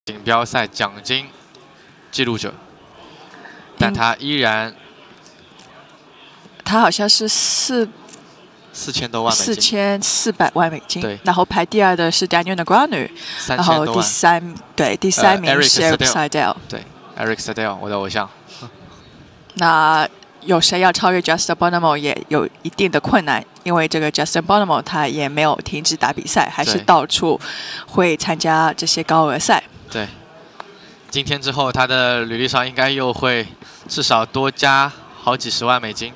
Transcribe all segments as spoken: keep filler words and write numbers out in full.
锦标赛奖金记录者，但他依然， 他好像是四四千多万美金， 四千四百万美金。 对， 然后排第二的是 Daniel Negreanu， 然后第三对第三名是 Eric Seidel， 对 ，Eric Seidel， 我的偶像。 那有谁要超越 Justin Bonomo 也有一定的困难，因为这个 Justin Bonomo 他也没有停止打比赛，还是到处会参加这些高额赛。 对，今天之后他的履历上应该又会至少多加好几十万美金。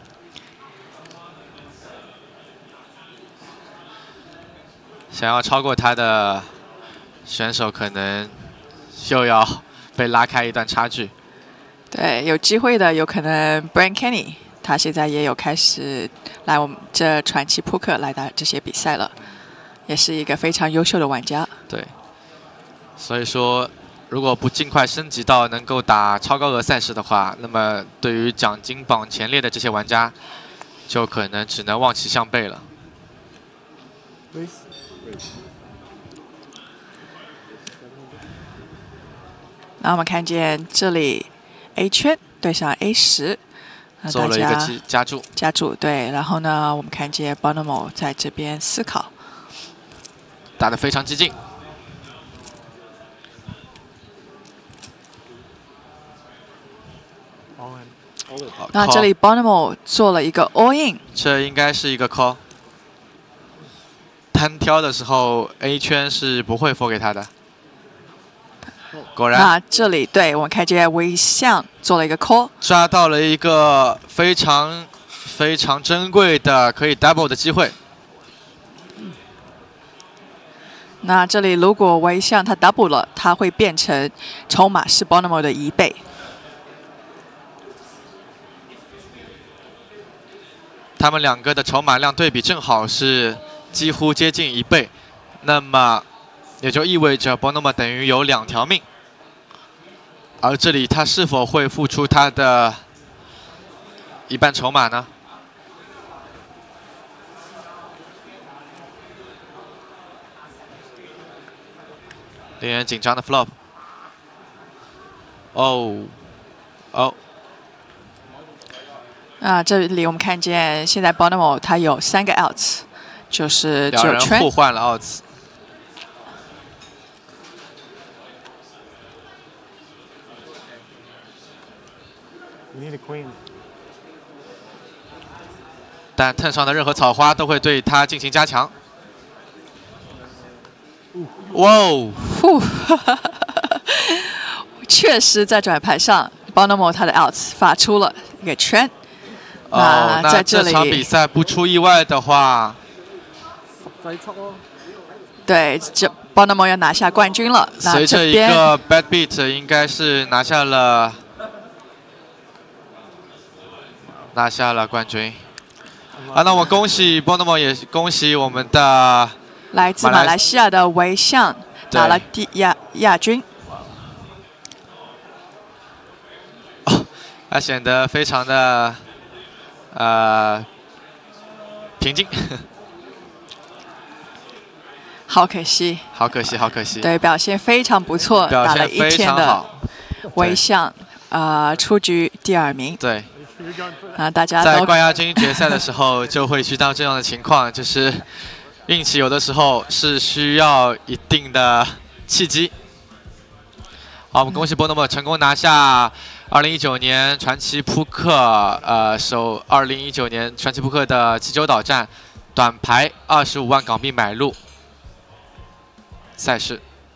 想要超过他的选手，可能又要被拉开一段差距。 对，有机会的有可能 Brian Kenny， 他现在也有开始来我们这传奇扑克来打这些比赛了，也是一个非常优秀的玩家。 对，所以说，如果不尽快升级到能够打超高额赛事的话，那么对于奖金榜前列的这些玩家，就可能只能望其项背了。 那我们看见这里 A 圈对上 A 十， 做了一个加注。 加注对，然后呢，我们看见 Bonomo 在这边思考， 打得非常激进。 那这里 Bonomo 做了一个 all in， 这应该是一个 call。单挑的时候 A 圈是不会 fold 给他的。果然， 那这里对我们看见微象做了一个 call， 抓到了一个非常非常珍贵的可以 double 的机会。 那这里如果微象他 double 了，他会变成筹码是 Bonomo 的一倍。 他们两个的筹码量对比正好是几乎接近一倍，那么也就意味着 Bonomo 等于有两条命。而这里他是否会付出他的一半筹码呢？令人紧张的 flop。哦，哦。 啊，这里我们看见现在 Bonomo 他有三个 outs， 就是只有圈。 两人互换了 outs。但 turn 上的任何草花都会对他进行加强。哇哦！ 确实，在转盘上 ，Bonomo 他的 outs 发出了一个圈。 哦， 那在这里， 这场比赛不出意外的话， 对，这 Bonomo 要拿下冠军了。 随着一个 bad beat， 应该是拿下了拿下了冠军。啊，那我恭喜 Bonomo， 也恭喜我们的来自马来西亚的微象拿了第亚亚军。 哦，他显得非常的呃平静。 好可惜， 好可惜，好可惜。 对，表现非常不错，打了一天的微象，啊、呃，出局第二名。 对。 啊，大家在冠亚军决赛的时候就会遇到这样的情况，就是运气有的时候是需要一定的契机。好，我们恭喜 Bonomo 成功拿下二零一九年传奇扑克呃首二零一九年传奇扑克的济州岛站短牌二十五万港币买入赛事。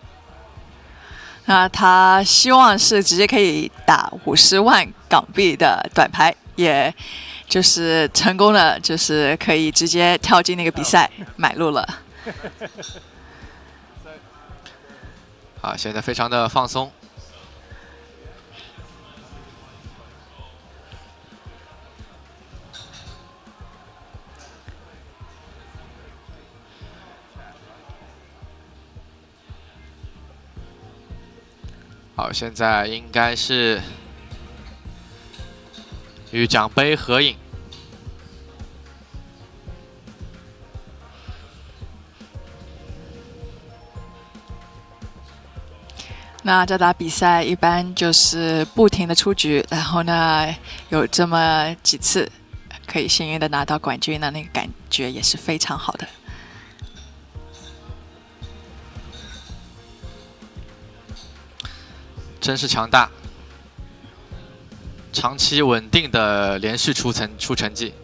那他希望是直接可以打五十万港币的短牌，也就是成功了，就是可以直接跳进那个比赛买入了。 啊，现在非常的放松。好，现在应该是与奖杯合影。 那这打比赛一般就是不停的出局，然后呢有这么几次可以幸运的拿到冠军的那个感觉也是非常好的。 真是强大，长期稳定的连续出成出成绩。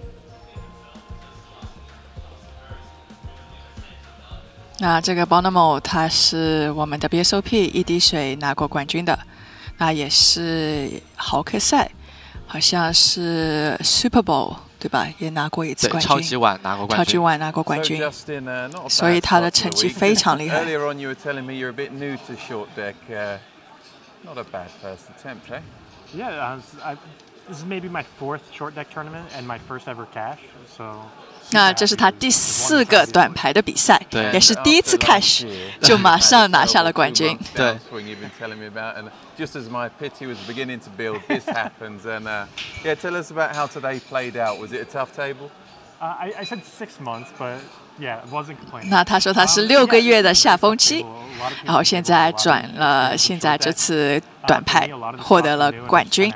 那这个 Bonomo 他是我们 W S O P 一滴水拿过冠军的，那也是豪客赛，好像是 Super Bowl 对吧？也拿过一次冠军。 超级碗拿过冠军。 超级碗拿过冠军， so Justin, uh, 所以他的成绩非常厉害。 Earlier on, you were telling me you're a bit new to short deck. Uh, not a bad first attempt, eh? Yeah, I was, I, this is maybe my fourth short deck tournament and my first ever cash. So. 那这是他第四个短牌的比赛，也是第一次cash就马上拿下了冠军。 对。 Just as my pity was beginning to build, this happens, and uh, yeah, tell us about how today played out. Was it a tough table? Uh, I, I said six months, but yeah, wasn't complaining. 那他说他是六个月的下风期，然后现在转了，现在这次短牌获得了冠军。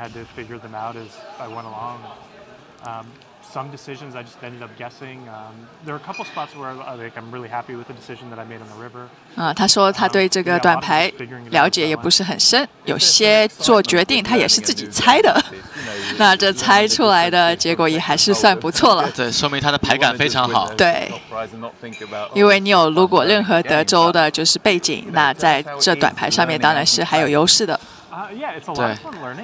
Some decisions I just ended up guessing. Um, there are a couple spots where like I'm really happy with the decision that I made on the river. 啊，他说他对这个短牌了解也不是很深，有些做决定他也是自己猜的。那这猜出来的结果也还是算不错了。 对，说明他的牌感非常好。 对，因为你有如果任何德州的就是背景，那在这短牌上面当然是还有优势的。 对。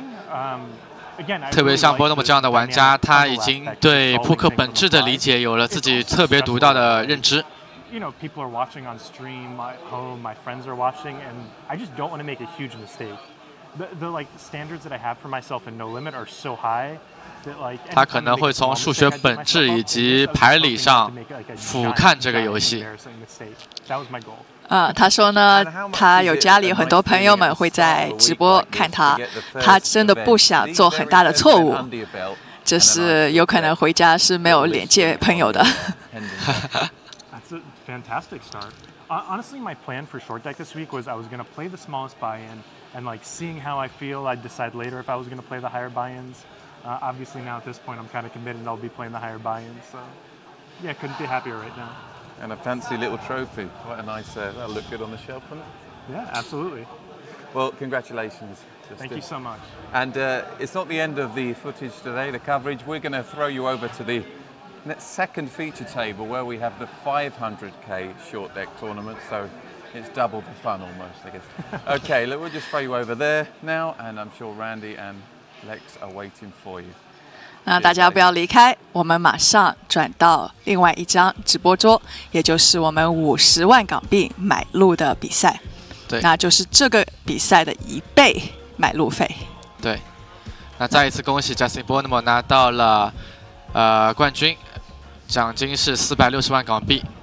特别像波诺姆这样的玩家，他已经对扑克本质的理解有了自己特别独到的认知。 You know, people are watching on stream, my home, my friends are watching, and I just don't want to make a huge mistake. The, the like standards that I have for myself in No Limit are so high that like. 他可能会从数学本质以及牌理上俯瞰这个游戏。 That was my goal. 啊、呃，他说呢，他有家里很多朋友们会在直播看他，他真的不想做很大的错误，就是有可能回家是没有连接朋友的。 That's a fantastic start. Honestly, my plan for short deck this week was I was going to play the smallest buy-in, and like seeing how I feel, I'd decide later if I was going to play the higher buy-ins. Uh, obviously, now at this point, I'm kind of committed. I'll be playing the higher buy-ins. So, yeah, couldn't be happier right now. And a fancy little trophy. Quite a nice, uh, that'll look good on the shelf, wouldn't it? Yeah, absolutely. Well, congratulations. Justin. Thank you so much. And uh, it's not the end of the footage today, the coverage. We're going to throw you over to the second feature table where we have the five hundred K short deck tournament. So it's double the fun almost, I guess. Okay, look, we'll just throw you over there now, and I'm sure Randy and Lex are waiting for you. 那大家不要离开，我们马上转到另外一张直播桌，也就是我们五十万港币买入的比赛。 对， 那就是这个比赛的一倍买入费。 对，那再一次恭喜 Justin Bonomo 拿到了呃冠军，奖金是四百六十万港币。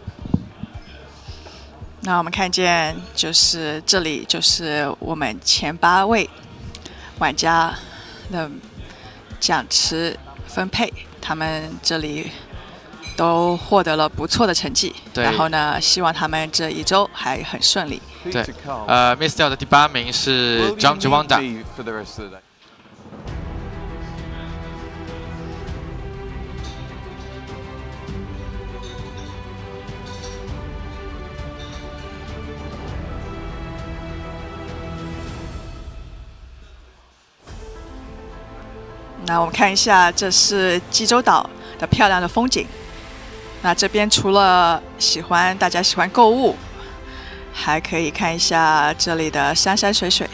那我们看见就是这里就是我们前八位玩家的奖池分配，他们这里都获得了不错的成绩。然后呢，希望他们这一周还很顺利。 对，呃 ，Miss 掉的第八名是 John Giwanda。 那我们看一下，这是济州岛的漂亮的风景。那这边除了喜欢大家喜欢购物，还可以看一下这里的山山水水。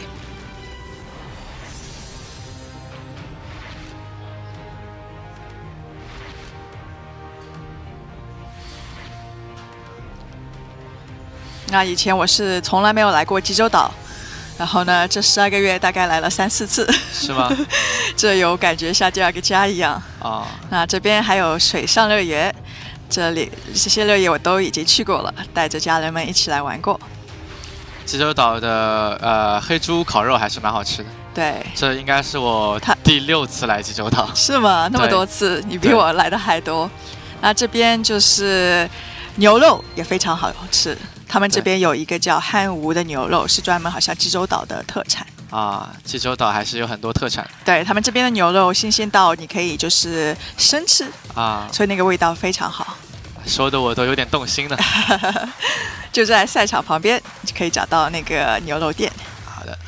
那以前我是从来没有来过济州岛。然后呢，这十二个月大概来了三四次， 是吗？ 这有感觉像第二个家一样啊、哦。 那这边还有水上乐园，这里这些乐园我都已经去过了，带着家人们一起来玩过。 济州岛的呃黑猪烤肉还是蛮好吃的。 对， 这应该是我第六次来济州岛。 是吗？那么多次，你比我来的还多。那这边就是牛肉也非常好吃。 他们这边有一个叫汉吴的牛肉，是专门好像济州岛的特产。 啊，济州岛还是有很多特产。 对他们这边的牛肉新鲜到你可以就是生吃啊， 所以那个味道非常好。 说的我都有点动心了。 就在赛场旁边就可以找到那个牛肉店。 好的。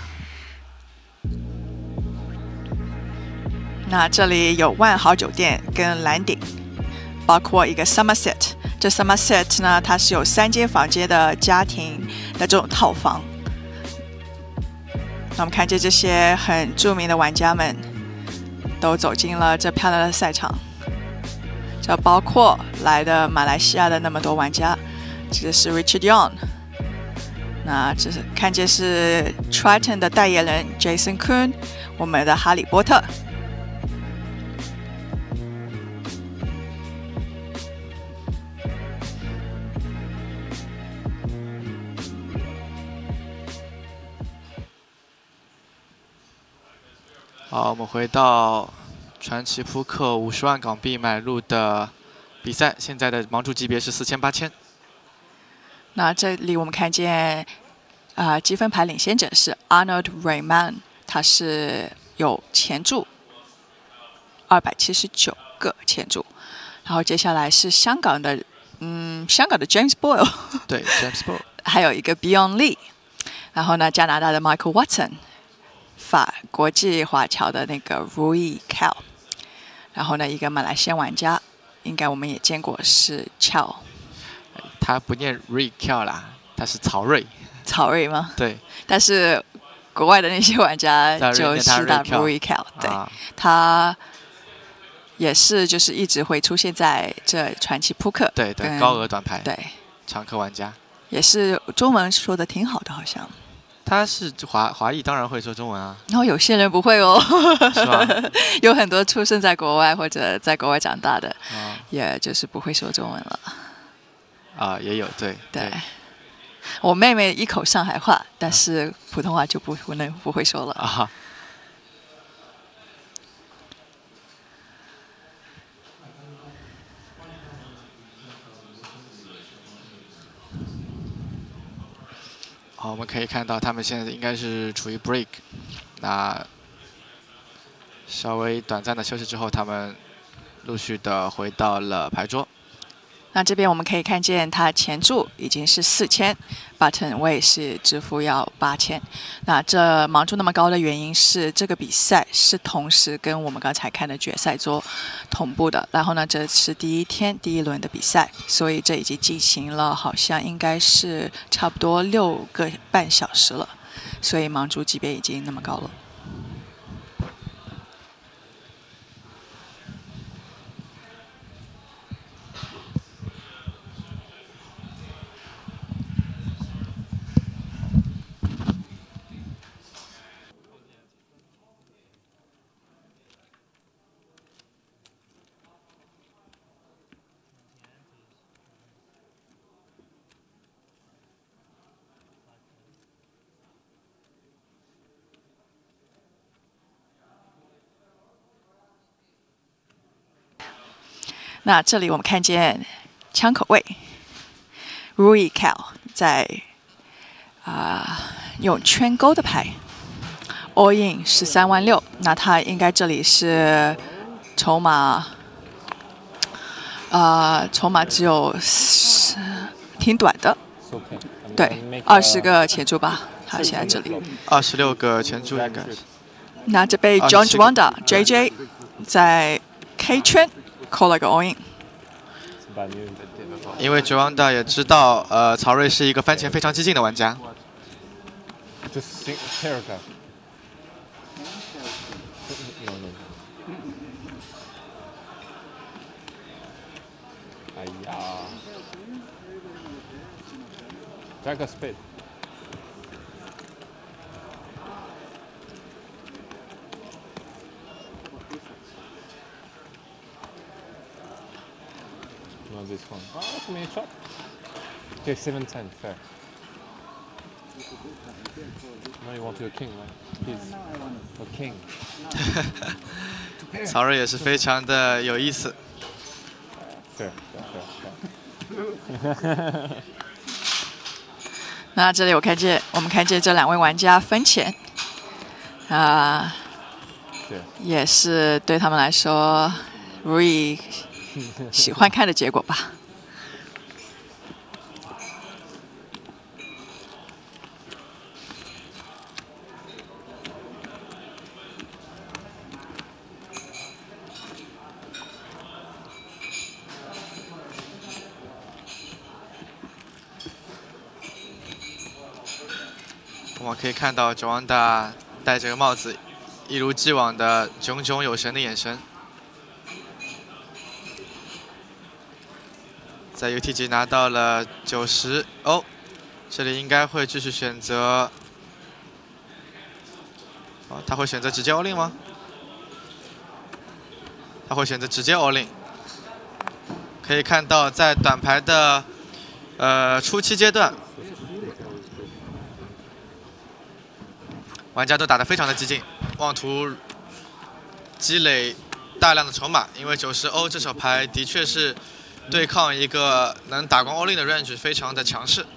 那这里有万豪酒店跟蓝顶，包括一个 Somerset。这 Somerset 呢，它是有三间房间的家庭的这种套房。那我们看见这些很著名的玩家们都走进了这漂亮的赛场，这包括来的马来西亚的那么多玩家，这是 Richard Young， 那这是看见是 Triton 的代言人 Jason Kuhn， 我们的哈利波特。 好，我们回到传奇扑克五十万港币买入的比赛，现在的盲注级别是四千八千。 那这里我们看见，啊、呃，积分牌领先者是 Arnold Rayman， 他是有前注二百七十九个前注，然后接下来是香港的，嗯，香港的 James Boyle， 对 ，James Boyle， 还有一个 Beyond Lee， 然后呢，加拿大的 Michael Watson。法国际华侨的那个 Rui Cal， 然后呢，一个马来西亚玩家，应该我们也见过是 Chow， 他不念 Rui Cal 啦，他是曹睿。 曹睿吗？ 对。 但是国外的那些玩家就是打 Rui Cal， 对，啊、他也是就是一直会出现在这传奇扑克， 对对，高额短牌， 对， 常客玩家， 也是中文说的挺好的，好像。 他是华华裔，当然会说中文啊。 然后有些人不会哦， 是吧？ 有很多出生在国外或者在国外长大的， 啊、 也就是不会说中文了。 啊，也有对。 对。对我妹妹一口上海话，但是普通话就不不能不会说了。 啊。好，我们可以看到他们现在应该是处于 break， 那稍微短暂的休息之后，他们陆续的回到了牌桌。 那这边我们可以看见，他前注已经是四千 ，button 位是支付要八千。那这盲注那么高的原因是，这个比赛是同时跟我们刚才看的决赛桌同步的。然后呢，这是第一天第一轮的比赛，所以这已经进行了好像应该是差不多六个半小时了，所以盲注级别已经那么高了。那这里我们看见枪口位 Rui Cal 在啊、呃、用圈勾的牌 all in 十三万六，那他应该这里是筹码呃筹码只有挺短的，对，二十个前注吧，他现在这里二十六个前注应该是。 那这被 John Juanda J J 在 K 圈扣了个 all in。 因为 Juanda 也知道，呃，曹睿是一个翻钱非常激进的玩家。 哎呀 ，Jack a spade。Not this one. Oh, that's a mini chop. Okay, seven ten, fair. Now you want to a king, right? Please. A king. 曹睿也是非常的有意思。 Fair, fair, fair, fair. 那这里我看见，我们看见这两位玩家分钱，啊、呃，也是对他们来说，如意喜欢看的结果吧。 我们可以看到九安达戴着个帽子，一如既往的炯炯有神的眼神。在 U T 级拿到了九十哦，这里应该会继续选择。哦，他会选择直接 all in 吗？他会选择直接 all in。可以看到，在短牌的呃初期阶段。 玩家都打得非常的激进，妄图积累大量的筹码，因为九十欧这手牌的确是对抗一个能打光 all in 的 range 非常的强势。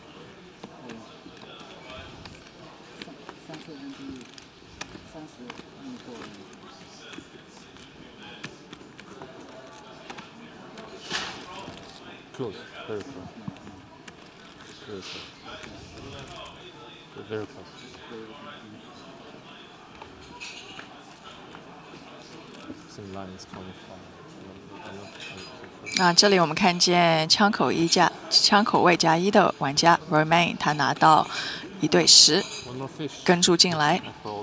Close, very close. Very close. Very close. 那这里我们看见枪口一加枪口位加一的玩家 Romain， 他拿到一对十，跟注进来。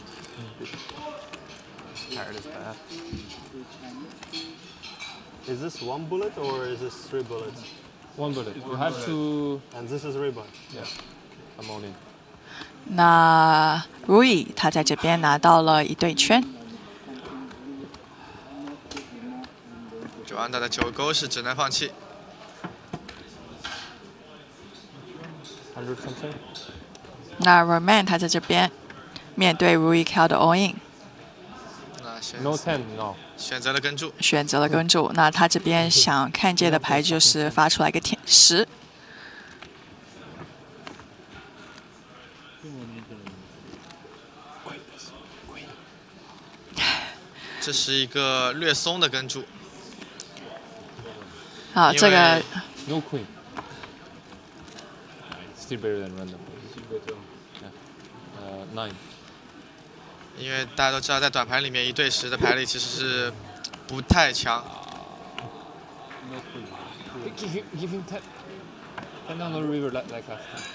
Is this one bullet or is this three bullets? One bullet. You have to. And this is ribbon. Yeah. I'm all in. 那 Rui 他在这边拿到了一对圈。 九安达的九勾是只能放弃。 那 Romain 他在这边面对 Rui Cal 的 all in， No ten, no。 选择了跟注， 选择了跟注。那他这边想看见的牌就是发出来个天十。 这是一个略松的跟注。 好，这个 No queen. Still better than random. Yeah. Uh, nine. 因为大家都知道，在短牌里面一对十的牌力其实是不太强。 Give him, give him ten. Ten down the river like like last time.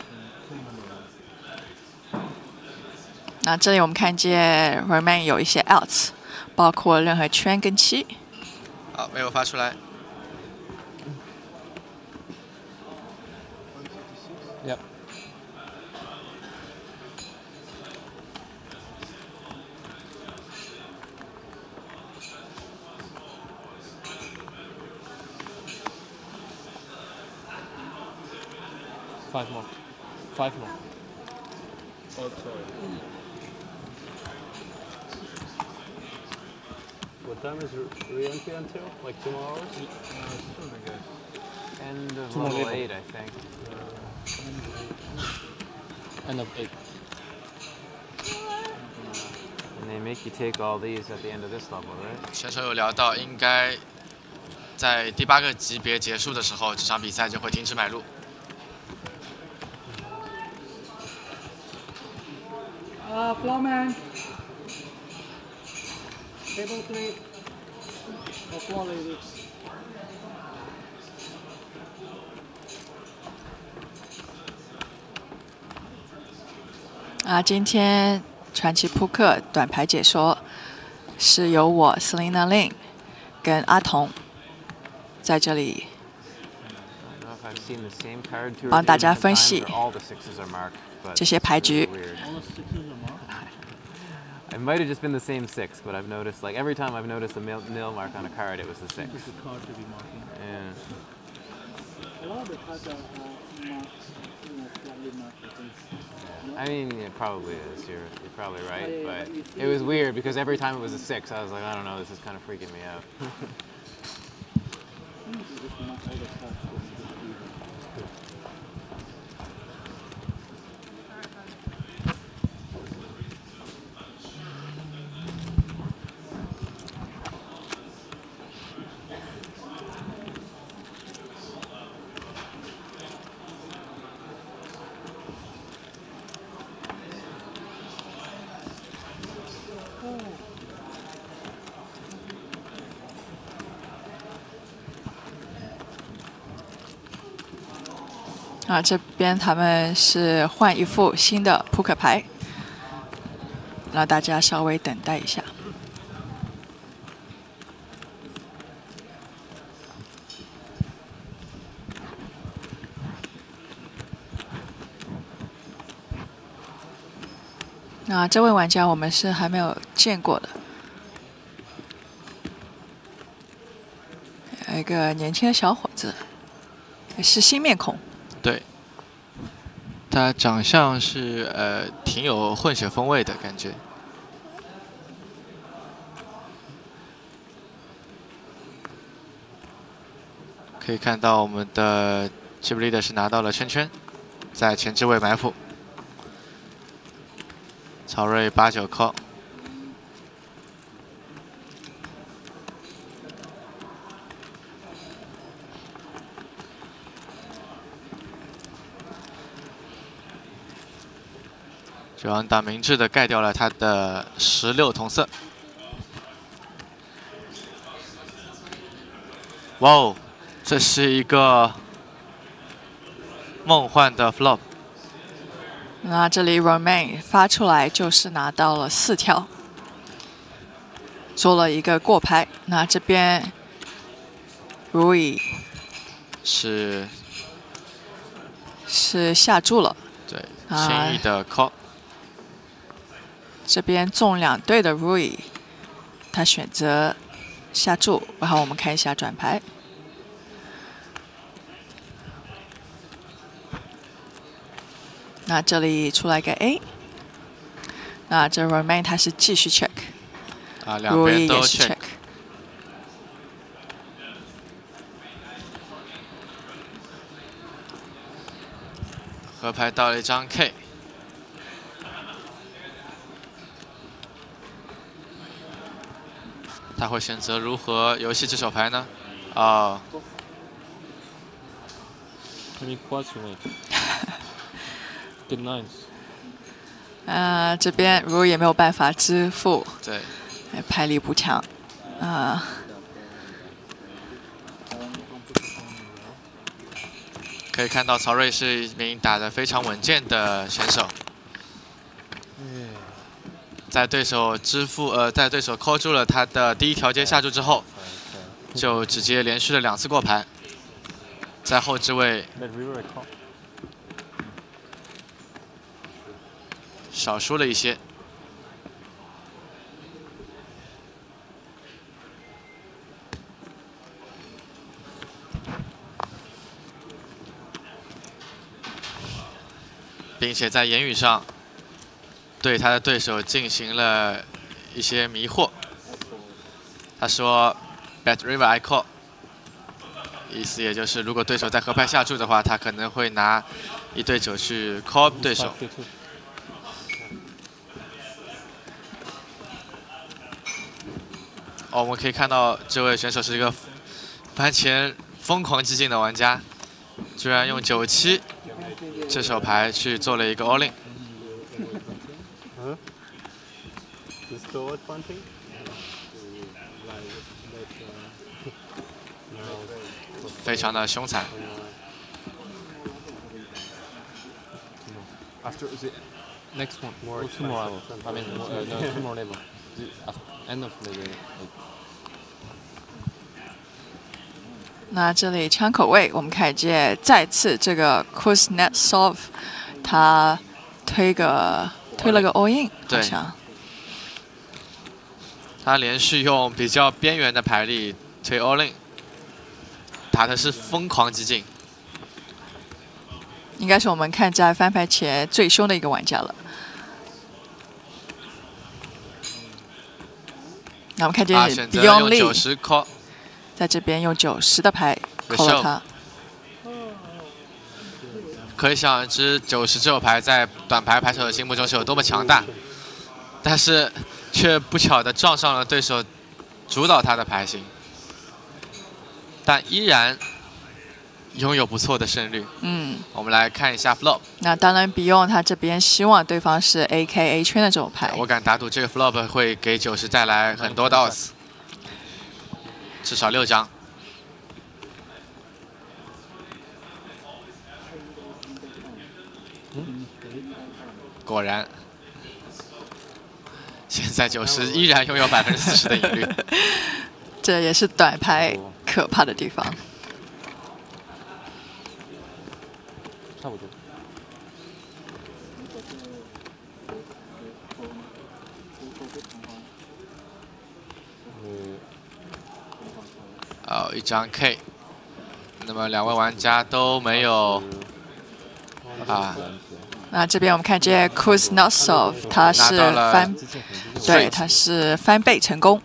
那这里我们看见 Romain 有一些 outs， 包括任何圈跟七。 好，没有发出来。 Yep. Five more. Five more. Oh, sorry. What time is re-entry until? Like two more hours? End of Two more level level. eight, I think. End of eight. And they make you take all these at the end of this level, right? 选手有聊到，应该在第八个级别结束的时候，这场比赛就会停止买入。 Uh, Flowman. Table three. Or floor lady. 啊，今天传奇扑克短牌解说是由我 Selina Lin 跟阿童在这里 帮大家分析这些牌局。 It might have just been the same six, but I've noticed, like, every time I've noticed a nil, nil mark on a card, it was the six. The card to be marking. Yeah. A lot of the cards are uh, marked, you know, slightly marked, I think. I mean, it probably is. You're, you're probably right, yeah, yeah, but but you it was see- weird because every time it was a six, I was like, I don't know, this is kind of freaking me out. I think you just mark all the cards to be even. 啊，这边他们是换一副新的扑克牌，让大家稍微等待一下。那这位玩家我们是还没有见过的，有一个年轻的小伙子，是新面孔。 对，他长相是呃挺有混血风味的感觉。可以看到我们的 chip leader 是拿到了圈圈，在前置位埋伏。曹睿八九 call。 九阳打明智的盖掉了他的十六同色。哇哦，这是一个梦幻的 flop。 那这里 Romain 发出来就是拿到了四条，做了一个过牌。那这边 Rui 是是下注了， 对， 啊轻易的 call。 这边中两对的 Rui 他选择下注，然后我们看一下转牌。 那这里出来个 A， 那这 Romain 他是继续 check， 啊，两边都 check, check。合牌到了一张 K， 他会选择如何游戏这手牌呢？哦， 你夸什么 ？Good nines。 呃，这边如果也没有办法支付， 对， 牌力不强，啊、 可以看到曹睿是一名打得非常稳健的选手。在对手支付呃，在对手 call 住了他的第一条街下注之后，就直接连续了两次过牌，在后置位少输了一些。并且在言语上对他的对手进行了一些迷惑。他说 ：“Bet river I call。”意思也就是，如果对手在合牌下注的话，他可能会拿一对九去 call 对手。哦，我们可以看到这位选手是一个番茄疯狂激进的玩家，居然用九七这手牌去做了一个 all in。 Huh? You still at punting? No. 非常的凶残。 After is it next one? More two more level. I mean, more, uh, no, two more level. The, after, end of the like, 那这里枪口位，我们看见再次这个 Kuznetsov 他推个推了个 all in， 好像。 他连续用比较边缘的牌力推 all in， 打的是疯狂激进。 应该是我们看在翻牌前最凶的一个玩家了。那我们看见 Beyond Lee 九十 call， 在这边用九十的牌 call 了他。 可想而知，九十这手牌在短牌牌手的心目中是有多么强大，但是却不巧的撞上了对手主导他的牌型，但依然拥有不错的胜率。 嗯， 我们来看一下 flop。 那当然 Beyond 他这边希望对方是 A K A 圈的这种牌。 我敢打赌这个 flop 会给九十带来很多的 odds， 至少六张。 果然，现在九十依然拥有百分之四十的赢率。 这也是短牌可怕的地方。 差不多。 哦，一张 K。那么两位玩家都没有啊。 那这边我们看见 Kuznetsov， 他是翻，对，他是翻倍成功。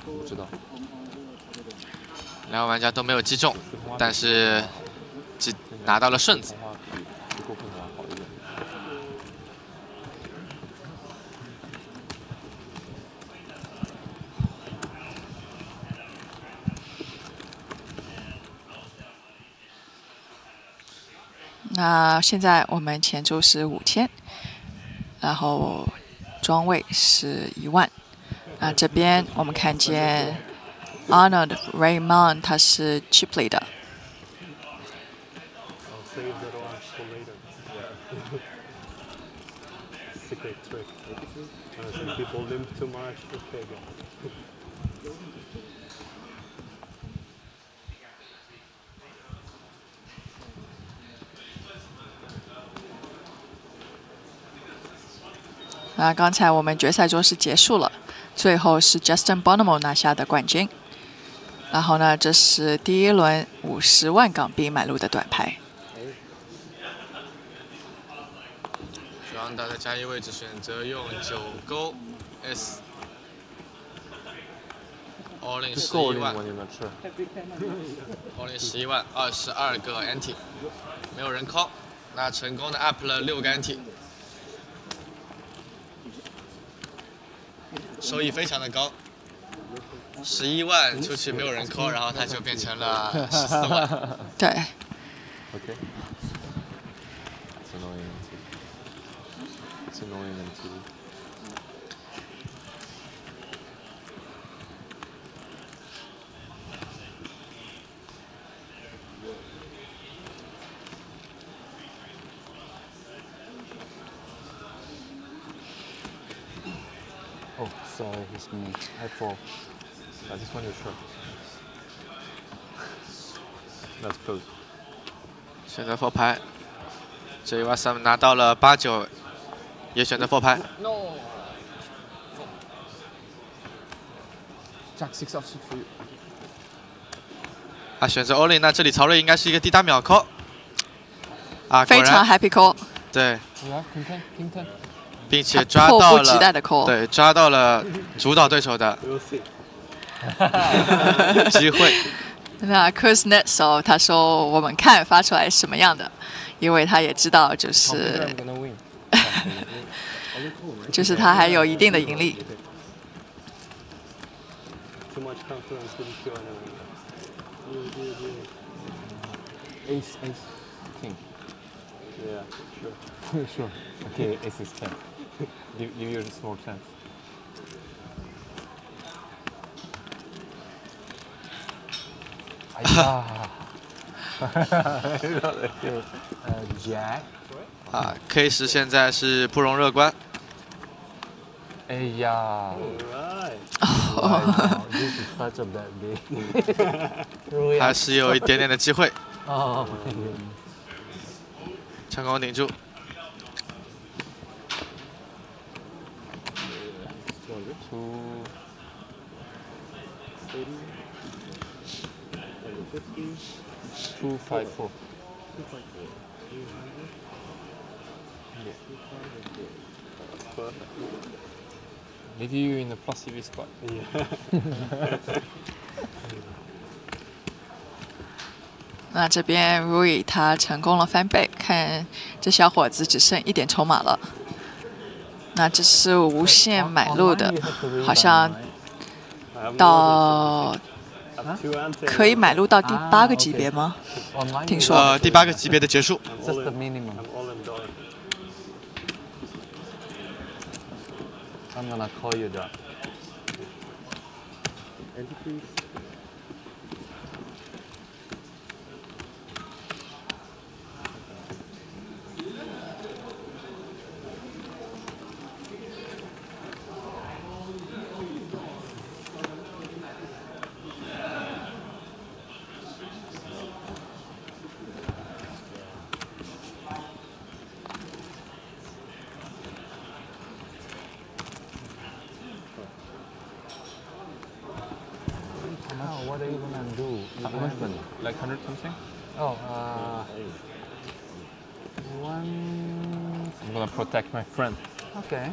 两位玩家都没有击中，但是击拿到了顺子。 那现在我们前注是五千，然后庄位是一万。那这边我们看见 Arnold Raymond 他是 chip leader。那刚才我们决赛桌是结束了，最后是 Justin Bonomo 拿下的冠军。然后呢，这是第一轮五十万港币买入的短牌。 双打的加一位置选择用九勾 S。all in 十一万 ，all in 十一万，二十二个 ante， 没有人 call， 那成功的 up 了六个 ante。收益非常的高，十一万出去没有人扣，然后他就变成了十四万。 对。 OK。It's annoying. It's annoying and too. Oh, sorry, it's me. I fall. I just want to show. That's close. 选择 four 牌 ，J Y Sam 拿到了八九，也选择 four 牌。 No. Jack six off for you. 啊，选择 all in， 那这里曹睿应该是一个滴答秒 call。啊， 非常 happy call。 对。 Yeah, king ten, king ten. 并且抓到了， 迫不及待的 call， 对，抓到了主导对手的机会。 那 Kuznetsov 他说：“我们看发出来什么样的，因为他也知道，就是就是他还有一定的盈利。” Ace, ace, king. Yeah, sure. Sure. Okay, ace is ten. Give, give you a small chance. uh, Jack. 啊 ，K 十现在是不容乐观。 哎呀 ！Right. This is such a bad day. 还是有一点点的机会。 哦。 成功顶住。 Two five four. Leave you in a plus C V spot. Yeah. 那这边 Rui 他成功了翻倍，看这小伙子只剩一点筹码了。那这是无限买入的，好像到可以买入到第八个级别吗？听说。 呃，第八个级别的结束。 Just the minimum. I'm gonna call you that. Entities. How much money? Like hundred something? Oh, uh, one. I'm gonna protect my friend Okay.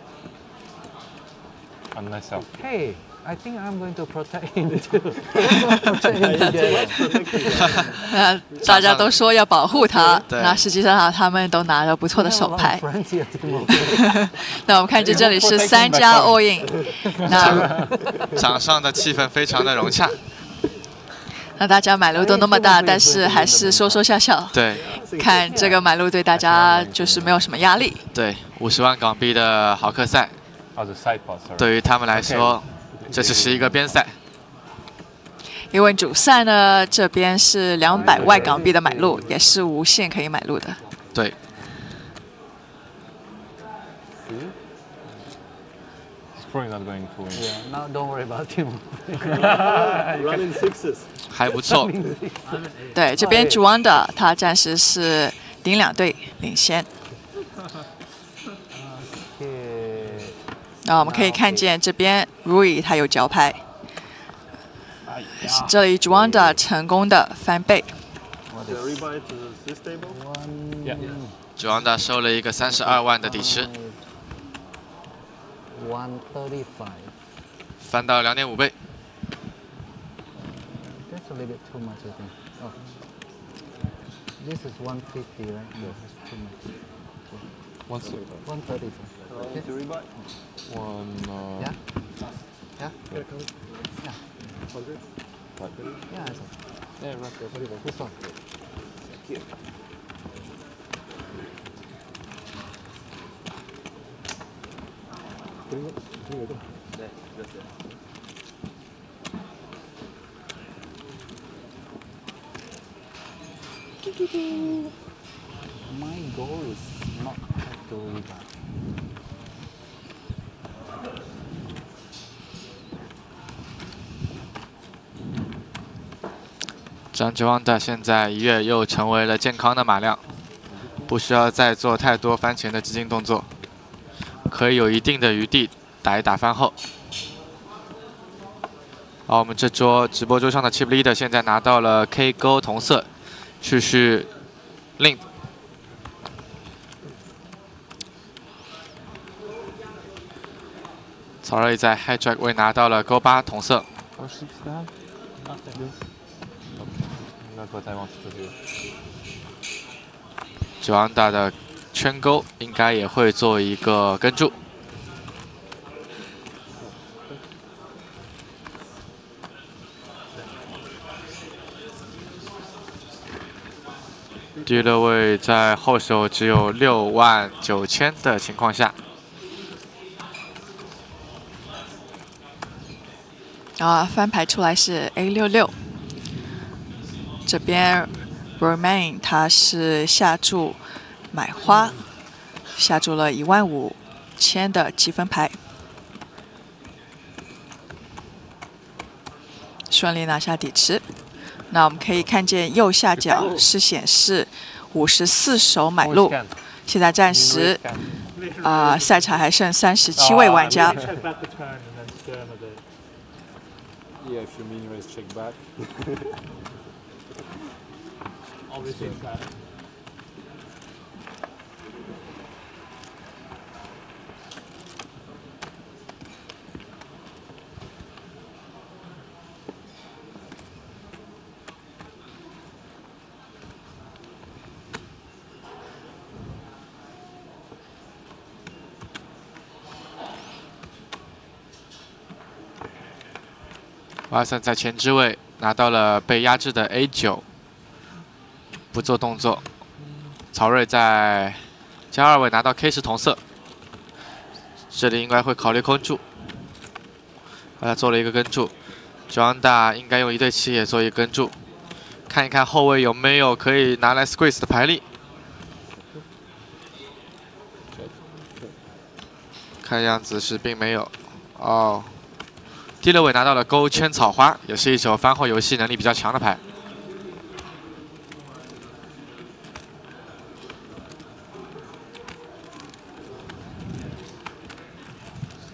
and myself. Hey, I think I'm going to protect him too. protect him together. 那大家都说要保护他， 对那实际上啊他们都拿了不错的 We have a 手 lot of 牌。 friends here too. 那我们看这这里是三家 all in， 那场上的气氛非常的融洽。 那大家买路都那么大，但是还是说说笑笑。 对看这个买路对大家就是没有什么压力。 对，五十万港币的豪客赛， Oh, the side pass, sorry. 对于他们来说，这只是一个边赛。 因为主赛呢，这边是两百万港币的买路，也是无限可以买路的。 对， He's probably not going to win. Yeah, now don't worry about him. Running sixes. 还不错。 对，这边 Juanda 他暂时是领两队领先。 Okay. 那我们可以看见这边 Rui 他有脚牌，这里 Juanda 成功的翻倍。 The rebuy to this table. One. Yeah. 主昂达收了一个三十二万的底池， One thirty-five. 翻到两点五倍。 That's a little bit too much, I think. Oh. This is one fifty, right? No, it's too much. One, s- One thirty-five. Uh, to rebuy. one, uh, Yeah. Yeah. Here comes. Yeah. Hundred. Yeah. It's yeah, right. this one. Here. 对，就是。 My goal is not to rebuy. 张吉旺达现在一跃又成为了健康的马量，不需要再做太多翻前的激进动作，可以有一定的余地打一打翻后。好，我们这桌直播桌上的 Chip Leader 现在拿到了 K 勾同色，继续令。曹睿在 Hijack 位拿到了勾八同色。 How six that? This? Okay. Not what I wanted to do. 九安大的圈勾应该也会做一个跟注。第六位在后手只有六万九千的情况下， 啊，翻牌出来是 A 六六，这边 Romain 他是下注买花，下注了一万五千的积分牌，顺利拿下底池。那我们可以看见右下角是显示五十四手买路，现在暂时啊、呃、赛场还剩三十七位玩家。 Check back the turn and then stir him a bit. Yeah, Firmino is check back. Obviously, try. 瓦森在前置位拿到了被压制的 A 九，不做动作。曹睿在加二位拿到 K 十同色，这里应该会考虑空注，他做了一个跟注。九安大应该用一对七也做一个跟注，看一看后卫有没有可以拿来 squeeze 的牌力。看样子是并没有，哦。 第六位拿到了勾圈草花，也是一手翻后游戏能力比较强的牌。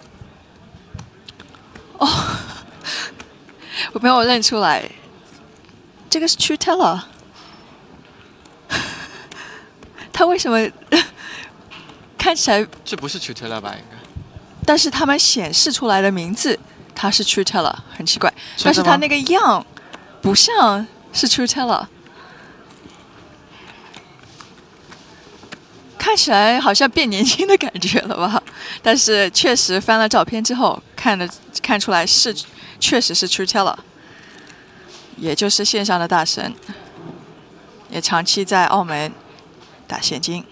哦，我没有认出来， 个是 Chutella， 他为什么看起来？ 这不是 Chutella 吧？应该。 但是他们显示出来的名字，它是 Chutella， 很奇怪。 真的吗？ 但是它那个样不像是 Chutella。 看起来好像变年轻的感觉了吧？但是确实翻了照片之后，看的看出来是确实是 Chutella， 也就是线上的大神，也长期在澳门打现金。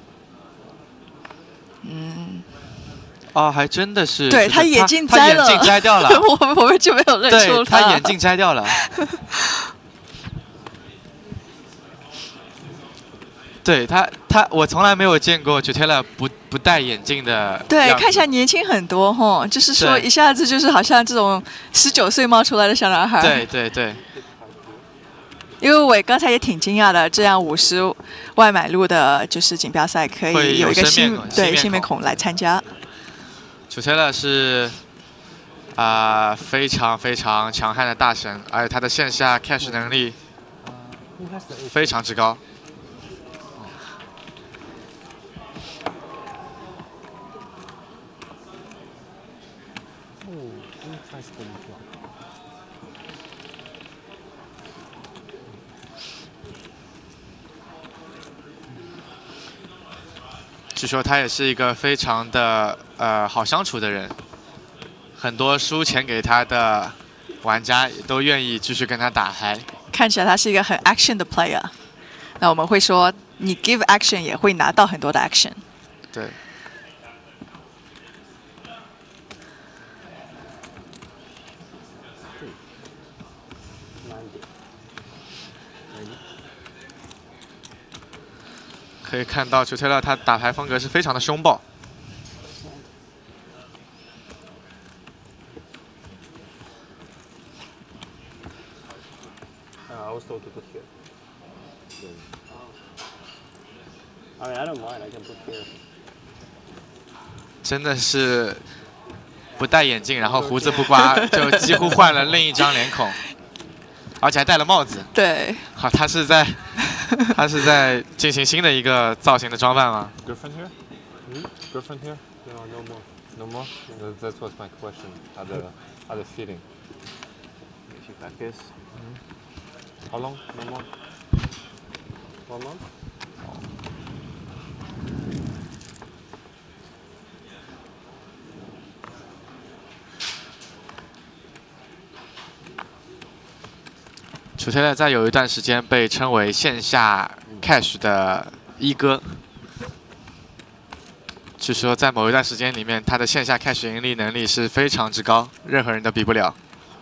嗯， 哦，还真的是。 对他眼镜摘了， 他眼镜摘掉了， 我我们就没有认出他。他眼镜摘掉了。对他，他我从来没有见过 Chutella 不不戴眼镜的。 对，看起来年轻很多哈，就是说一下子就是好像这种十九岁冒出来的小男孩。 对对对。 因为我刚才也挺惊讶的，这样五十外买路的就是锦标赛可以有一个新对新面孔来参加。 Chutella 是啊、呃、非常非常强悍的大神，而且他的线下 cash 能力非常之高。 据说他也是一个非常的呃好相处的人，很多输钱给他的玩家也都愿意继续跟他打牌。 看起来他是一个很 action 的 player， 那我们会说你 give action 也会拿到很多的 action。 对。 可以看到Chutella他打牌风格是非常的凶暴。 Uh, I was told to put here. I mean, I don't mind. I can put here. 真的是不戴眼镜，然后胡子不刮，就几乎换了另一张脸孔，而且还戴了帽子。 对。 好，他是在。 他是在进行新的一个造型的装扮吗 ？Girlfriend here? Hmm? Girlfriend here? No, no more. No more? That was my question. Other, other feeling. If you practice. Mm-hmm. How long? No more. One month. Chutella在有一段时间被称为线下 cash 的一哥，据说在某一段时间里面，他的线下 cash 盈利能力是非常之高，任何人都比不了。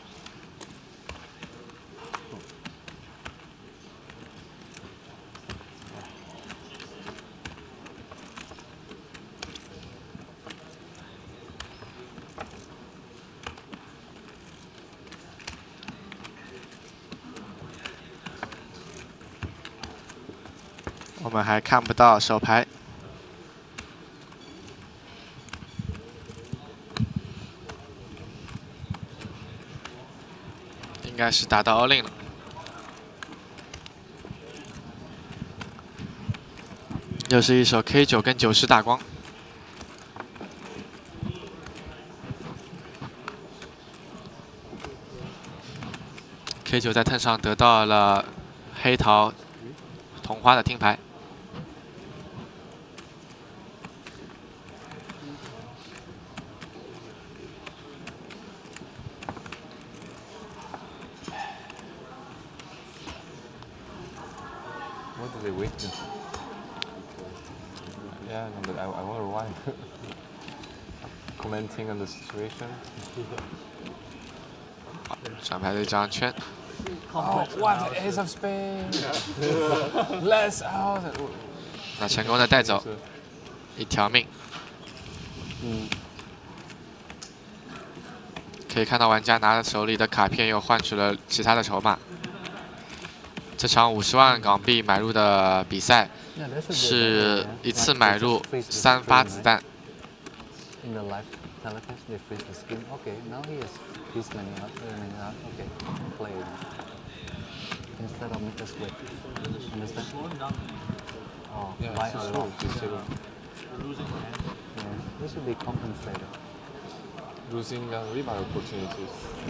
我们还看不到手牌，应该是打到 all in 了。又是一手 K 九跟九十打光。K 九在turn上得到了黑桃同花的听牌。 What do they wait to? Yeah, no, but I, I wonder why. Commenting on the situation. 上牌的一张圈。 Oh, what ace of spades? Less out. 那成功的带走一条命。 嗯。 可以看到玩家拿着手里的卡片，又换取了其他的筹码。 这场五十万港币买入的比赛，是一次买入三发子弹。 In the live telecast, they freeze the screen. Okay, now he has this many out, this many out. Okay, play. instead of make a split. Understand? Oh, Yeah, buy it's a just lot. true. This table. Yeah, this should be compensated. Losing uh, rebuy opportunities.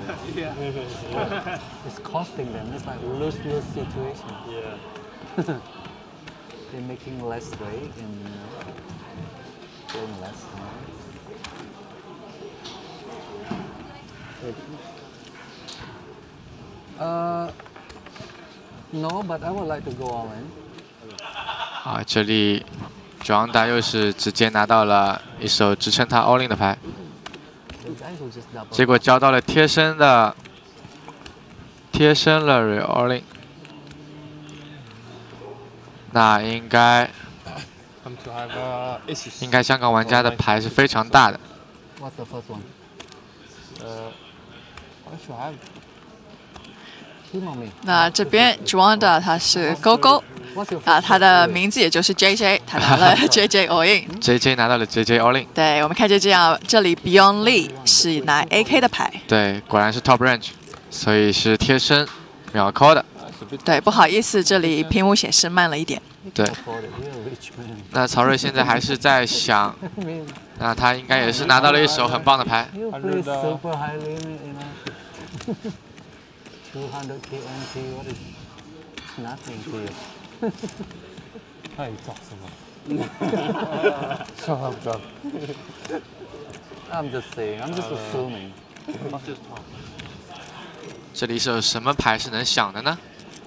It's costing them. It's like lose-lose situation. Yeah. They're making less weight and you know, playing less. You know. Uh, no, but I would like to go all in. 啊，这里 Joanda 又是直接拿到了一手支撑他 all in 的牌， The guys will just double. 结果交到了贴身的贴身了 re all in。那应该 Come to have uh, aces. 应该香港玩家的牌是非常大的。 What's the first one? Uh, what should I have? Team on me. 那这边 Joanda 他是勾勾 What's your 啊， first 他的 play? 名字也就是 J J， 他拿了 J J all in。 J J 拿到了 J J all in。 对，我们看就这样，这里 Beyond Lee 是拿 A K 的牌。 对，果然是 top range， 所以是贴身秒 call 的。 对，不好意思，这里屏幕显示慢了一点。 对， For the real rich man. 那曹睿现在还是在想， I mean, 那他应该也是拿到了一手很棒的牌。 you play super high limit, you know. two hundred K N T, what is nothing to you? 哎，找什么？Shut up, John. I'm just saying, I'm just assuming. 这里是有什么牌是能想的呢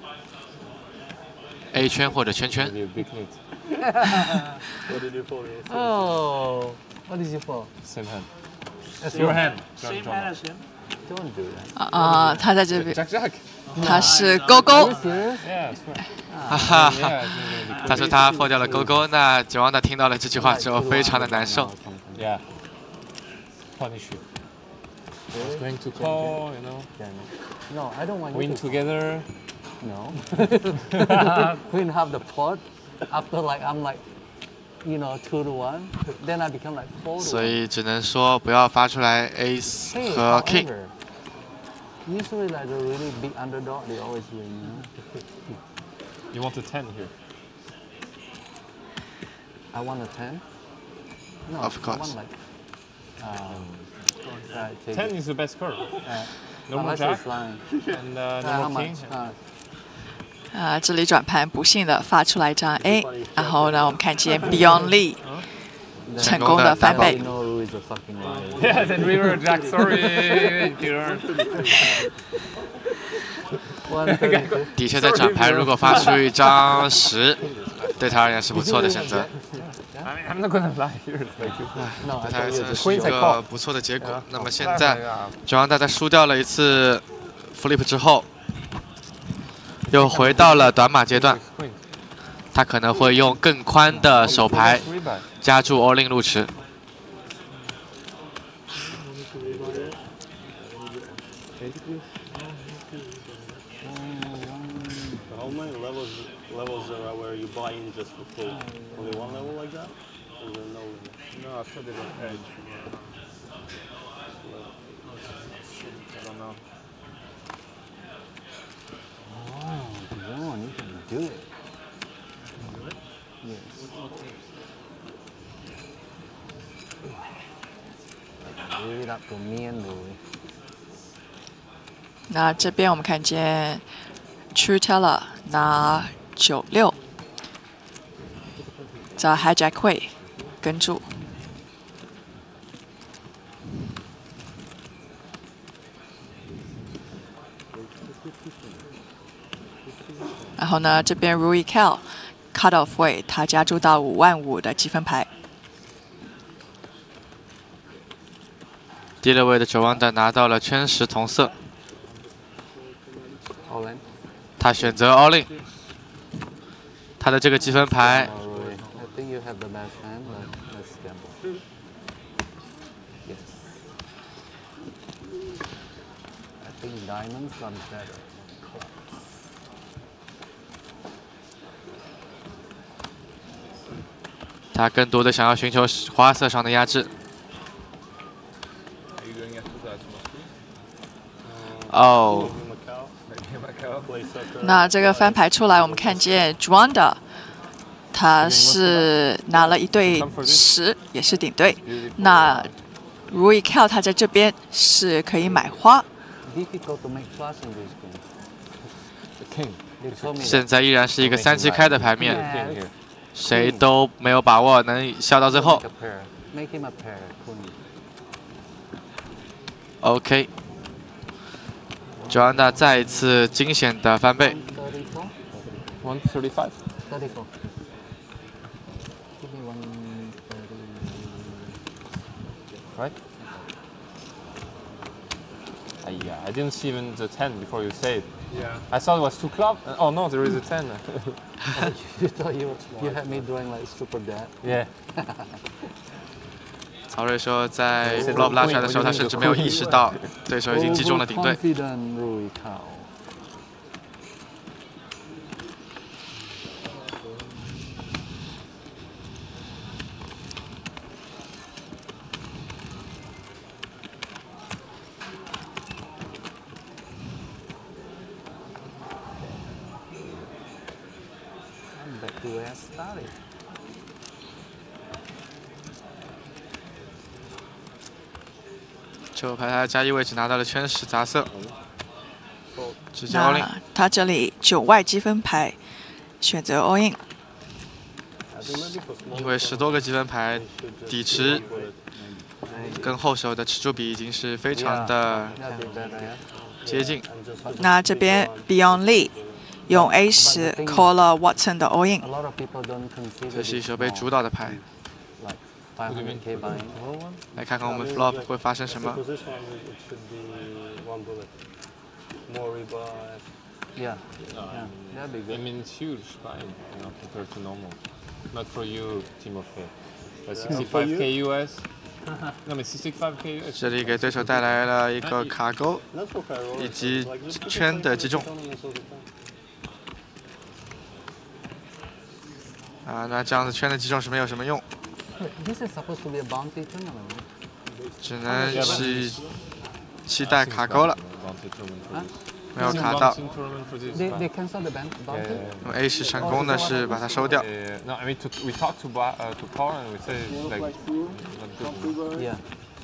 ？A 圈或者圈圈。 Maybe a big hit. What did you fold? Oh, what is your fault? Same hand. That's Your hand. Same hand as him. Don't do that. 啊啊，他在这边， Jack Jack. 他是勾勾 Are you。serious? Yeah, I swear. 哈哈 Yeah, 哈， it's gonna be 他说他破掉了勾勾，那九王的听到了这句话之后非常的难受。 cool. Yeah. Punish you. It's going to call, you know. Yeah, no. No, I don't want you Win to. together. No. Queen have the pot after like I'm like, you know, two to one. Then I become like four to 所 one. 以只能说不要发出来 Ace Hey, 和 King。 however, usually like the really big underdog, they always win. You know? You want a ten here. I want a ten. No, Of I course. want like. Um, right, take ten it. is the best card. Uh, No more unless Jack it's lying. and uh, Uh, how no more King. much? Uh, 啊，这里转盘不幸的发出来一张 A， 然后呢，我们看见 Beyond Lee 成功的翻 you 倍。 know who is a fucking liar. Yeah, then River Jack. Sorry, Peter. One thirty-two. 的确，在转盘如果发出一张十，对他而言是不错的选择。 I mean, I'm not gonna lie here. It's like this. No, 对 I 他 thought 而 you 言 were 是一 just 个不错的结果。那么现在，九王大在输掉了一次 flip 之后，又回到了短码阶段， Queen. 他可能会用更宽的手牌 Rebuy. 加注 all in 路池。 How many levels levels there are where you buy in just for full? Only one level like that? Or is there no limit? No, I thought they were edge. I don't know. Oh, Bjorn, you can do it. Yes. Leave it up to me and Louis. 那这边我们看见 True Teller 拿九六，在 Hijack 会跟注。然后呢，这边 Rui Cal Cut Off 位，他加注到五万五的积分牌。 第六位的九王的拿到了圈十同色， All in. 他选择 all in。他的这个积分牌 Oh, Rui. I think you have the best hand, but let's gamble. Yes. I think diamonds are better. 他更多的想要寻求花色上的压制。 Are you going after that? 哦， In Macau? 那这个翻牌出来，我们看见 Juanda， 他是拿了一对十，也是顶对。那 Rui Cal 他在这边是可以买花。 现在依然是一个三七开的牌面，谁都没有把握能笑到最后。OK。 Juanda 再一次惊险的翻倍。 one thirty-five. thirty-four. Give me one thirty. Right? Uh, yeah, I didn't see even the ten before you said. Yeah. I thought it was two club. Oh no, there is a ten. You thought you, you had me drawing like super bad. Yeah. 曹睿说，在 flop 拉出来的时候，他甚至没有意识到对手已经击中了顶对。 Back to where I started. 这牌他的加一位置拿到了圈十杂色，直接 all in。 那他这里九外积分牌，选择 all in。 因为十多个积分牌底池跟后手的持柱比已经是非常的接近。 那这边 Beyond Lee 用 A 十 call 了 Watson 的 all in。 这是一手被主导的牌。 来看看我们 flop 会发生什么。 Yeah, yeah, that'd be I good. mean, it's huge fine, you know, compared to normal. Not for you, Timofey. But sixty-five K U S. No, I mean sixty-five K U S. 这里给对手带来了一个卡钩以及圈的击中。啊，那这样子圈的击中是没有什么用。 This is supposed to be a bounty tournament. 只能是期待卡钩了，没有卡到。 They they cancel the ban bounty. 用 A 十成功的是把它收掉。 No, I mean, to, we talked to Ba- uh, to Carl and we say it's like not good. Yeah.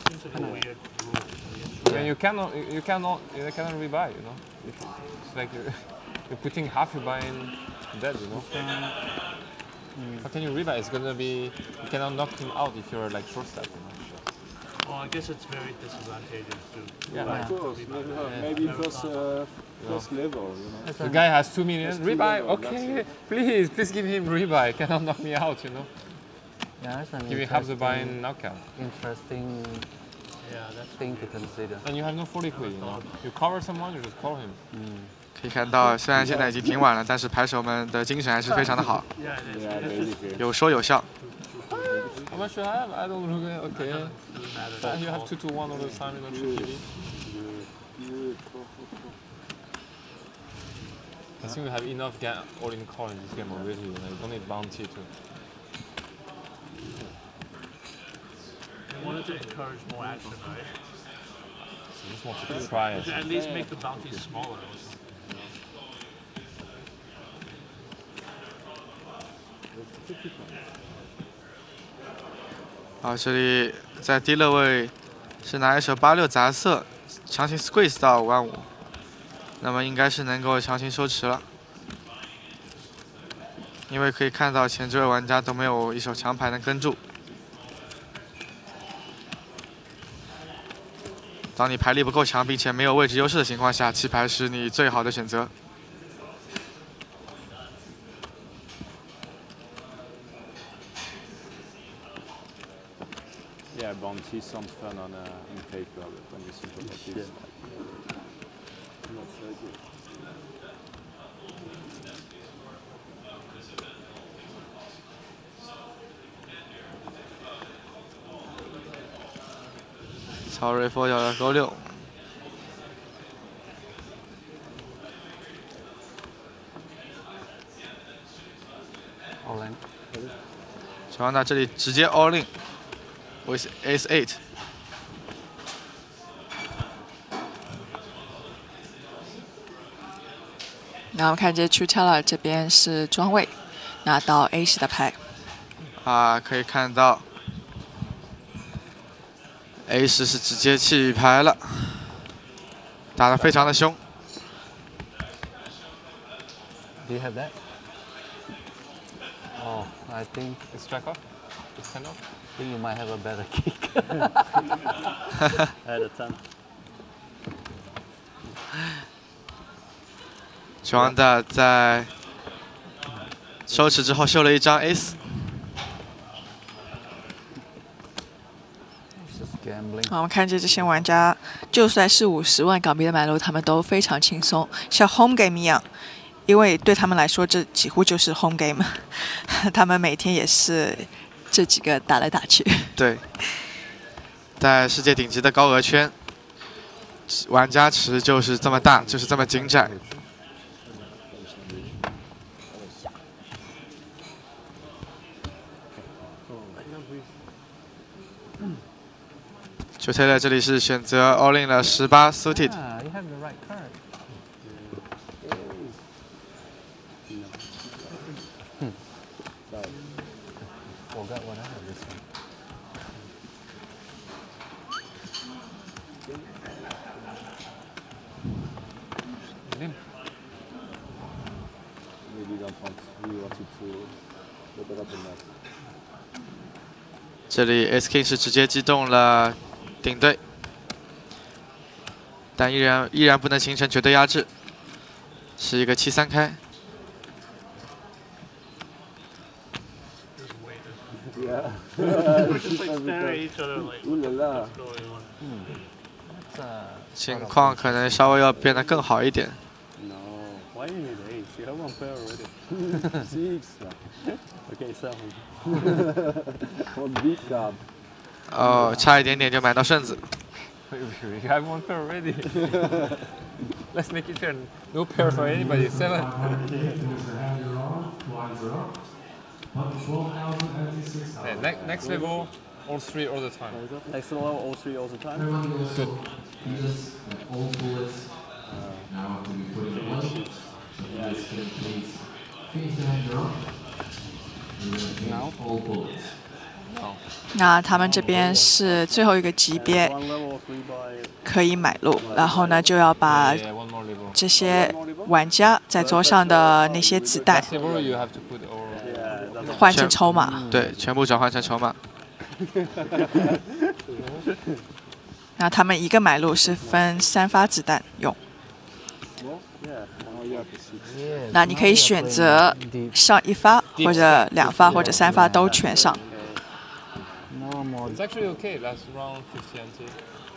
I mean, you cannot, you cannot, you cannot rebuy, you know. It's like you're, you're putting half your buy in dead, you know. How can you rebuy? It's gonna be, you cannot knock him out if you're like short stack, you know. Well, I guess it's very disadvantageous to. Yeah. Of course, maybe first, uh, first level, you know. The guy has two million. Rebuy, okay, please, please give him rebuy. Cannot knock me out, you know. Yeah, that's an Give me half the buy in interesting, knockout. interesting Yeah, that's thing to consider. And you have no forty quid, you know. You cover someone, you just call him. 可以看到，虽然现在已经挺晚了，但是牌手们的精神还是非常的好， yeah, it is. Yeah, basically. 有说有笑。 How much you have? I don't look at, okay. Uh, you have two to one all the time, you know, three K D. I think we have enough ga- all-in call in this game already. You know, you don't need bounty to. We wanted to encourage more action, right? You just want to try it. At least make the bounties smaller. 好，这里在低乐位是拿一手八六杂色，强行 squeeze 到五万五，那么应该是能够强行收持了。因为可以看到前几位玩家都没有一手强牌能跟住。当你牌力不够强，并且没有位置优势的情况下，弃牌是你最好的选择。 Yeah, bounty sounds fun on, uh, on paper, but when you think about it, not so good. Sorry 曹睿 four 掉了勾六。 All in. 小王打这里直接 all in with ace eight。 那我们看这 Chutella 这边是庄位，拿到 A 十的牌。 啊，可以看到 A 十是直接弃牌了，打得非常的凶。 Do you have that? Oh, I think it's strike off. It's kind of. I think you might have a better kick. I had a ton. 庄的在收持之后秀了一张 A 四。 好，我们看着这些玩家，就算是五十万港币的买入，他们都非常轻松，像 home game 一样，因为对他们来说，这几乎就是 home game。他们每天也是这几个打来打去。 对，在世界顶级的高额圈，玩家池就是这么大，就是这么精湛。 球推在这里是选择 all in 了十八 suited。 Ah, you have the right card. Hmm. Forgot what I have this one. Maybe don't want we wanted to open up the net. 这里 S King 是直接击中了顶对，但依然依然不能形成绝对压制，是一个七三开。 Yeah. We're just like staring at each other like, Ooh la la. what's going on? That's uh, 情况可能稍微要变得更好一点。 No. Why do you need eight? You have one pair already. Six. Okay, seven. One big card. 哦，差一点点就买到顺子。 You have one pair already. Let's make it fair. No pair for anybody. Seven. Yeah, next, next level, all three all the time. Next level, all three all the time. Good. Now? 那他们这边是最后一个级别 One level, three by 可以买入，然后呢就要把 Yeah, one more level. 这些玩家在桌上的那些子弹 Last level, you have to put all. yeah, that's 换成筹码。 对，全部转换成筹码。 那他们一个买入是分三发子弹用， yeah. Now you have a six. yeah, 那你可以选择 deep. 上一发或者两发或者三发都全上。 No more. It's actually okay. Last round, fifty N T.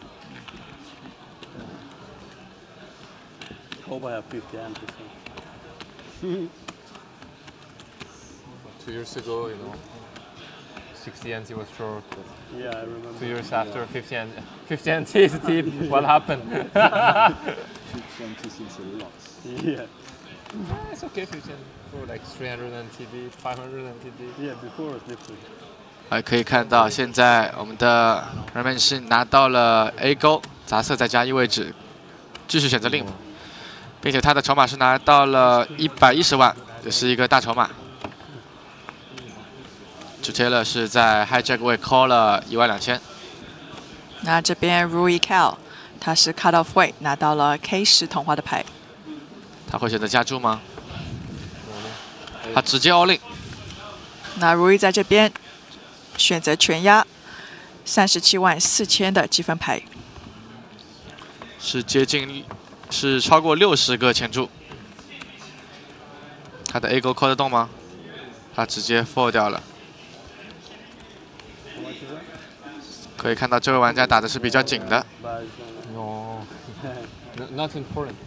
Hope I have fifty amp. Two years ago, you know, sixty N T was short. Yeah, I remember. Two years after, fifty N T, fifty N T is deep. What happened? twenty since a lot. Yeah. Yeah, it's okay, fifty N T for like three hundred N T D, five hundred N T D. Yeah, before it was different. 呃，可以看到现在我们的人们是拿到了 A 勾，杂色再加一位置，继续选择 limp， 并且他的筹码是拿到了一百一十万，也是一个大筹码。主 Taylor 是在 hijack 位 call 了一万两千。 那这边 Rui Cal 他是 cut off 位拿到了 K 十同花的牌， 他会选择加注吗？他直接 all in。 那 Rui 在这边选择全压三十七万四千的积分牌， 是接近，是超过六十个前注。他的 A 勾扣得动吗？他直接 fold 掉了。可以看到这位玩家打的是比较紧的。 But it's not- No, no not important.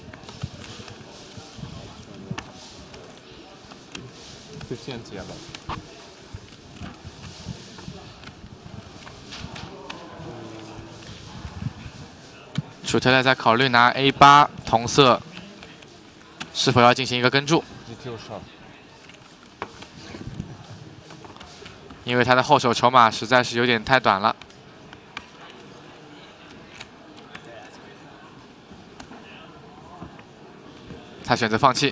fifty N T, yeah, but. 主特莱在考虑拿 A 八同色，是否要进行一个跟注？ G T O shot. 因为他的后手筹码实在是有点太短了。 他选择放弃。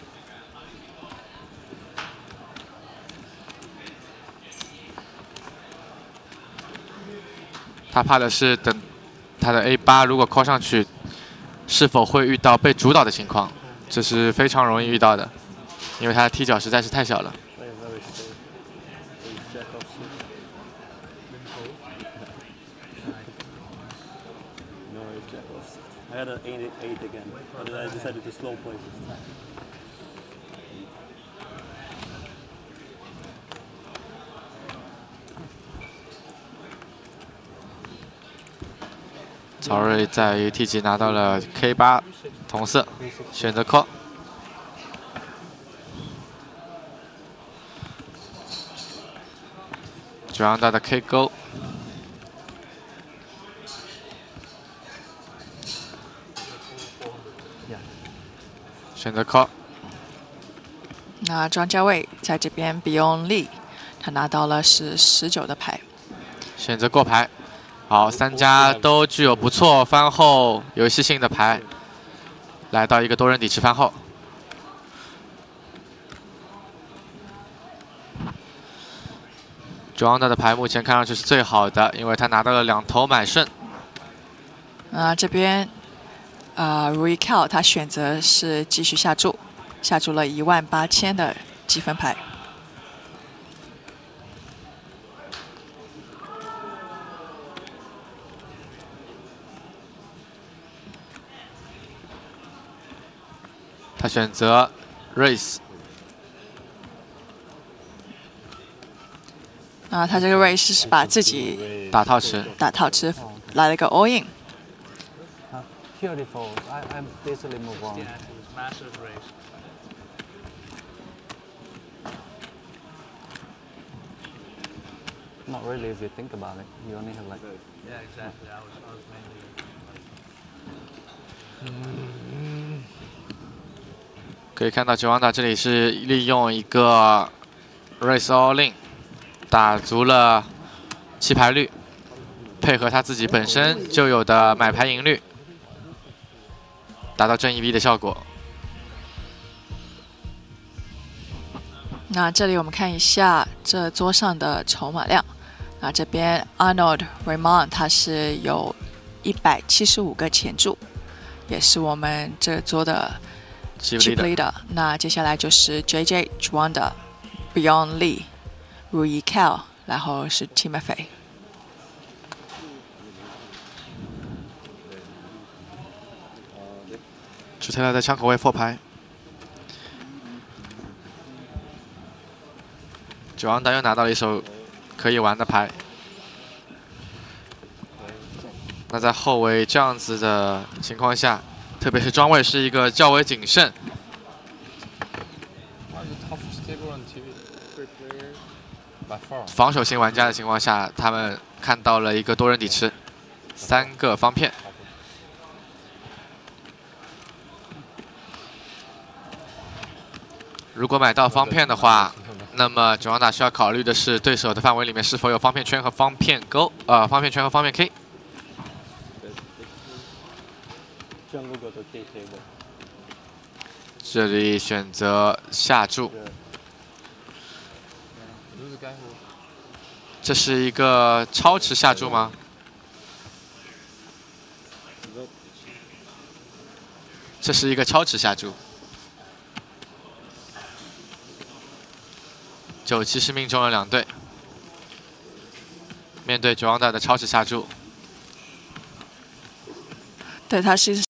他怕的是等他的 A 八如果 call 上去，是否会遇到被主导的情况，这是非常容易遇到的，因为他的踢脚实在是太小了。 I had an eight eight again, but I decided to slow play this time. 曹睿在 U T 级拿到了 K 八同色，选择 call。九阳大的 K 勾。 选择 call。 那庄家卫在这边 Beyond Lee， 他拿到了是十九的牌。 选择过牌。好，三家都具有不错翻后游戏性的牌，来到一个多人底池翻后。庄大的牌目前看上去是最好的，因为他拿到了两头买顺。 啊，这边。 啊 ，Rui Cal 他选择是继续下注，下注了一万八千的积分牌。 他选择 raise。 啊，他这个 raise 是把自己打套池， 打套池来了个 all in。 Beautiful. I, I basically move on. Yeah, it was massive race. Not really if you think about it. You only have like. Yeah, exactly. I was, I was mainly. 可以看到九王打这里是利用一个 raise all in， 打足了弃牌率，配合他自己本身就有的买牌赢率。 达到正一 V 的效果。 那这里我们看一下这桌上的筹码量。那这边 Arnold Raymond 他是有一百七十五个前注，也是我们这桌的 Chip Leader。那接下来就是 J J Juanda、Beyond Lee、Rui Cal， 然后是 Timothy。 朱泰勒在枪口位破牌，九王达又拿到了一手可以玩的牌。那在后围这样子的情况下，特别是庄位是一个较为谨慎。防守型玩家的情况下，他们看到了一个多人底池，三个方片。 如果买到方片的话，那么九王打需要考虑的是对手的范围里面是否有方片圈和方片勾，呃，方片圈和方片 K。这里选择下注，这是一个超池下注吗？这是一个超池下注。 九七是命中了两队，面对九王大的超池下注， 对，他是